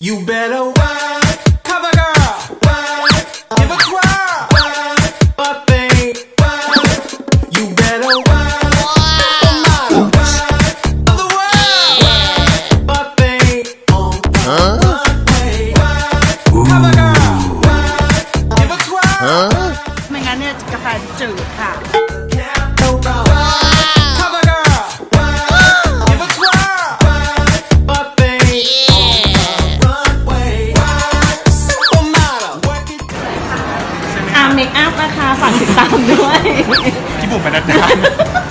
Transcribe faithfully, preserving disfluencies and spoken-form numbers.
You better work, cover girl, work, give a twirl, work, but babe, work. You better work, model, work, of the world, work, but babe, on Broadway, work, cover girl, work, give a twirl. ไม่งั้นเนี่ยกาแฟจืดค่ะ เมคอัพนะคะฝากติดตามด้วยพี่บุ๋มปนัดดา